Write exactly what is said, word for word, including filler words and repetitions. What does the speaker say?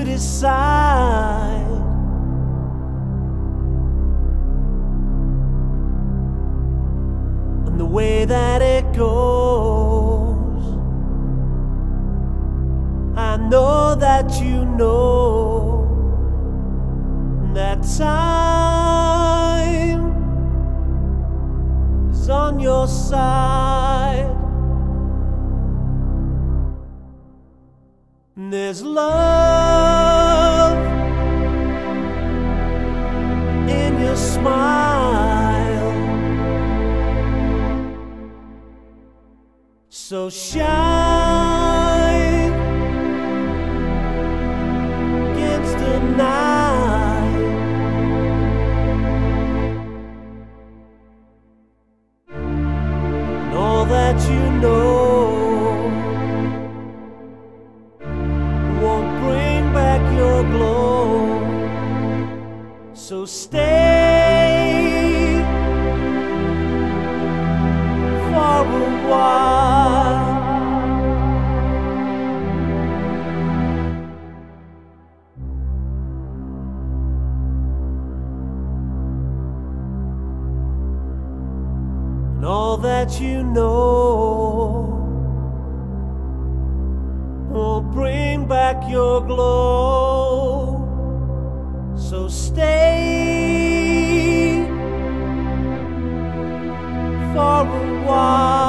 decide. And the way that it goes, I know that you know that time is on your side. And there's love in your smile, so shine against the night. And all that you know won't bring back your glow, so stay for a while. And all that you know won't bring back your glow, so stay for a while.